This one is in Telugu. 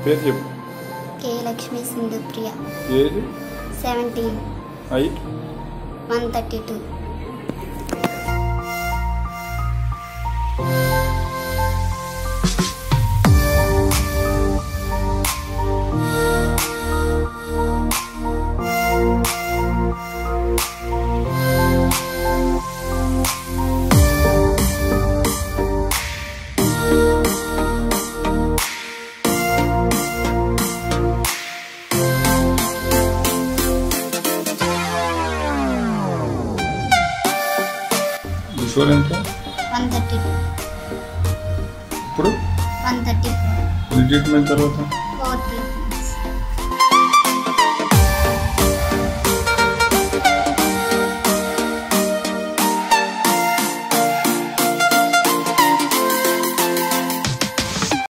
పేరు చెప్పు. K Lakshmi Sindhu Priya. Age 17. Height 132. Sugar ఎంత? 132. ఇప్పుడు 134. ట్రీట్మెంట్ తర్వాత